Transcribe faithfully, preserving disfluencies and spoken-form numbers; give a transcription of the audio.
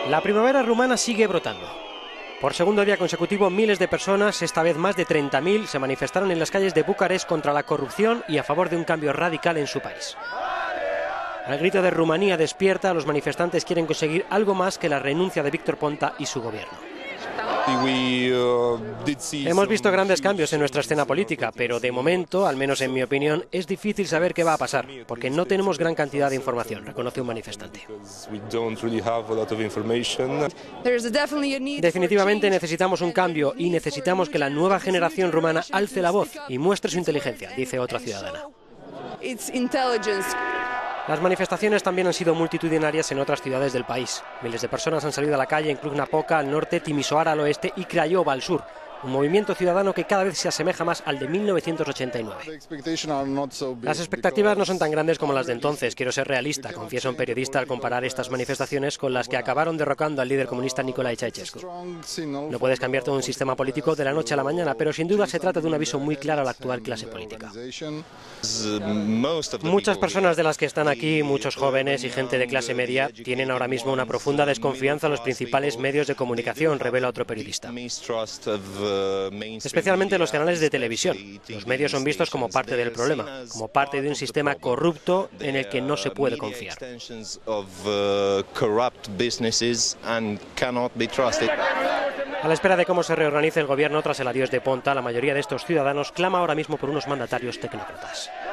La primavera rumana sigue brotando. Por segundo día consecutivo, miles de personas, esta vez más de treinta mil, se manifestaron en las calles de Bucarest contra la corrupción y a favor de un cambio radical en su país. Al grito de Rumanía despierta, los manifestantes quieren conseguir algo más que la renuncia de Victor Ponta y su gobierno. Hemos visto grandes cambios en nuestra escena política, pero de momento, al menos en mi opinión, es difícil saber qué va a pasar, porque no tenemos gran cantidad de información, reconoce un manifestante. Definitivamente necesitamos un cambio y necesitamos que la nueva generación rumana alce la voz y muestre su inteligencia, dice otra ciudadana. Las manifestaciones también han sido multitudinarias en otras ciudades del país. Miles de personas han salido a la calle en Cluj-Napoca al norte, Timișoara al oeste y Craiova al sur. Un movimiento ciudadano que cada vez se asemeja más al de mil novecientos ochenta y nueve. Las expectativas no son tan grandes como las de entonces. Quiero ser realista, confiesa un periodista al comparar estas manifestaciones con las que acabaron derrocando al líder comunista Nicolae Ceausescu. No puedes cambiar todo un sistema político de la noche a la mañana, pero sin duda se trata de un aviso muy claro a la actual clase política. Muchas personas de las que están aquí, muchos jóvenes y gente de clase media, tienen ahora mismo una profunda desconfianza en los principales medios de comunicación, revela otro periodista. Especialmente los canales de televisión. Los medios son vistos como parte del problema, como parte de un sistema corrupto en el que no se puede confiar. A la espera de cómo se reorganice el gobierno tras el adiós de Ponta, la mayoría de estos ciudadanos clama ahora mismo por unos mandatarios tecnócratas.